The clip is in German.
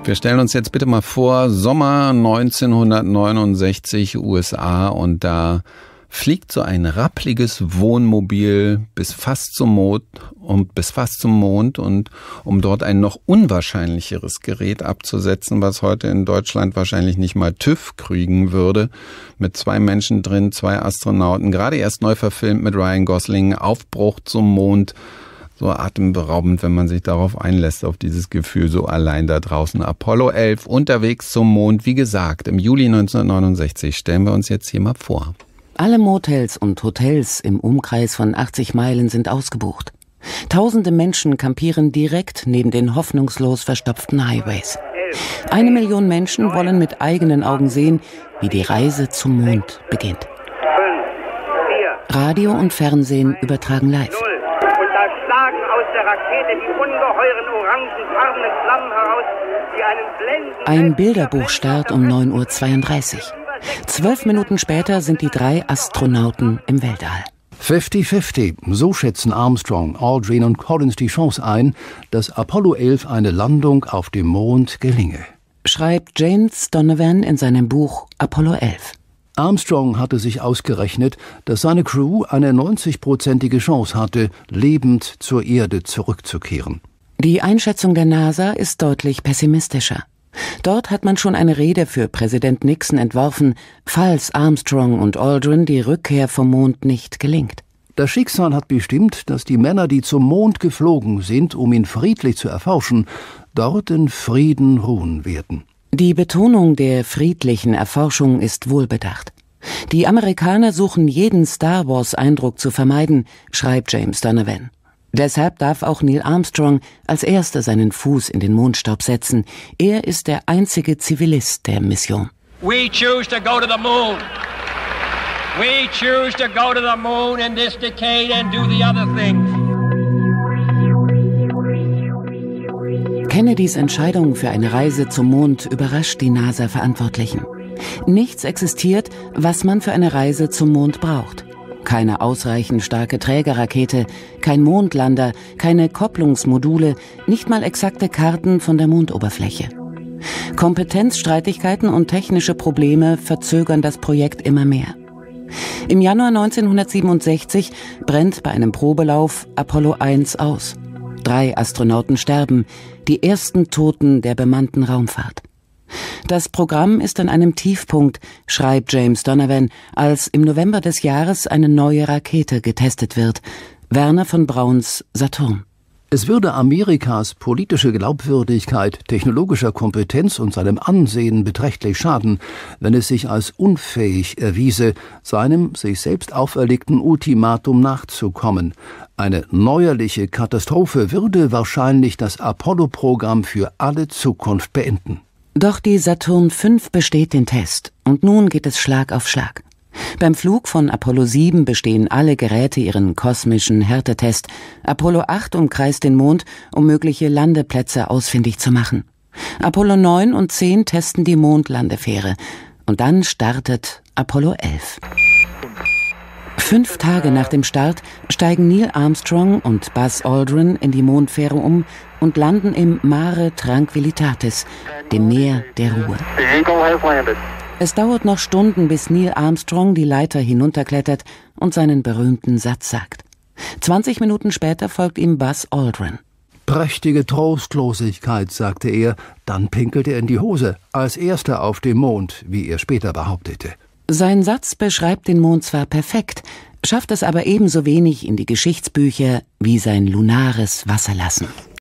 Wir stellen uns jetzt bitte mal vor, Sommer 1969 USA, und da fliegt so ein rappliges Wohnmobil bis fast zum Mond und um dort ein noch unwahrscheinlicheres Gerät abzusetzen, was heute in Deutschland wahrscheinlich nicht mal TÜV kriegen würde, mit 2 Menschen drin, 2 Astronauten, gerade erst neu verfilmt mit Ryan Gosling, Aufbruch zum Mond. So atemberaubend, wenn man sich darauf einlässt, auf dieses Gefühl, so allein da draußen. Apollo 11 unterwegs zum Mond, wie gesagt, im Juli 1969. Stellen wir uns jetzt hier mal vor. Alle Motels und Hotels im Umkreis von 80 Meilen sind ausgebucht. Tausende Menschen kampieren direkt neben den hoffnungslos verstopften Highways. 1 Million Menschen wollen mit eigenen Augen sehen, wie die Reise zum Mond beginnt. Radio und Fernsehen übertragen live. Aus der Rakete die ungeheuren orangefarbenen Flammen heraus, die einen blendenden... Ein Bilderbuchstart um 9:32 Uhr. 12 Minuten später sind die 3 Astronauten im Weltall. 50-50, so schätzen Armstrong, Aldrin und Collins die Chance ein, dass Apollo 11 eine Landung auf dem Mond gelinge. Schreibt James Donovan in seinem Buch Apollo 11. Armstrong hatte sich ausgerechnet, dass seine Crew eine 90-prozentige Chance hatte, lebend zur Erde zurückzukehren. Die Einschätzung der NASA ist deutlich pessimistischer. Dort hat man schon eine Rede für Präsident Nixon entworfen, falls Armstrong und Aldrin die Rückkehr vom Mond nicht gelingt. Das Schicksal hat bestimmt, dass die Männer, die zum Mond geflogen sind, um ihn friedlich zu erforschen, dort in Frieden ruhen werden. Die Betonung der friedlichen Erforschung ist wohlbedacht. Die Amerikaner suchen jeden Star-Wars-Eindruck zu vermeiden, schreibt James Donovan. Deshalb darf auch Neil Armstrong als Erster seinen Fuß in den Mondstaub setzen. Er ist der einzige Zivilist der Mission. We choose to go to the moon. We choose to go to the moon in this decade and do the other things. Kennedys Entscheidung für eine Reise zum Mond überrascht die NASA-Verantwortlichen. Nichts existiert, was man für eine Reise zum Mond braucht. Keine ausreichend starke Trägerrakete, kein Mondlander, keine Kopplungsmodule, nicht mal exakte Karten von der Mondoberfläche. Kompetenzstreitigkeiten und technische Probleme verzögern das Projekt immer mehr. Im Januar 1967 brennt bei einem Probelauf Apollo 1 aus. 3 Astronauten sterben, die ersten Toten der bemannten Raumfahrt. Das Programm ist an einem Tiefpunkt, schreibt James Donovan, als im November des Jahres eine neue Rakete getestet wird, Wernher von Brauns Saturn. Es würde Amerikas politische Glaubwürdigkeit, technologischer Kompetenz und seinem Ansehen beträchtlich schaden, wenn es sich als unfähig erwiese, seinem sich selbst auferlegten Ultimatum nachzukommen. Eine neuerliche Katastrophe würde wahrscheinlich das Apollo-Programm für alle Zukunft beenden. Doch die Saturn V besteht den Test und nun geht es Schlag auf Schlag. Beim Flug von Apollo 7 bestehen alle Geräte ihren kosmischen Härtetest. Apollo 8 umkreist den Mond, um mögliche Landeplätze ausfindig zu machen. Apollo 9 und 10 testen die Mondlandefähre. Und dann startet Apollo 11. 5 Tage nach dem Start steigen Neil Armstrong und Buzz Aldrin in die Mondfähre um und landen im Mare Tranquillitatis, dem Meer der Ruhe. Es dauert noch Stunden, bis Neil Armstrong die Leiter hinunterklettert und seinen berühmten Satz sagt. 20 Minuten später folgt ihm Buzz Aldrin. Prächtige Trostlosigkeit, sagte er, dann pinkelte er in die Hose, als erster auf dem Mond, wie er später behauptete. Sein Satz beschreibt den Mond zwar perfekt, schafft es aber ebenso wenig in die Geschichtsbücher wie sein lunares Wasserlassen.